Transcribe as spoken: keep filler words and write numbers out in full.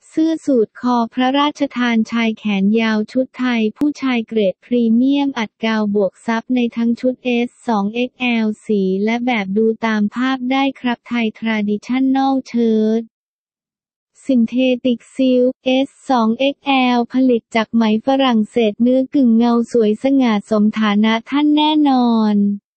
เสื้อสูทคอพระราชทานชายแขนยาวชุดไทยผู้ชายเกรดพรีเมียมอัดกาวบวกซับในทั้งชุด เอส สอง เอ็กซ์ แอล สีและแบบดูตามภาพได้ครับไทยทราดิชั่นแนลเชิ้ตซินเทติกซิลค์ เอส สอง เอ็กซ์ แอล ผลิตจากไหมฝรั่งเศสเนื้อกึ่งเงาสวยสง่าสมฐานะท่านแน่นอน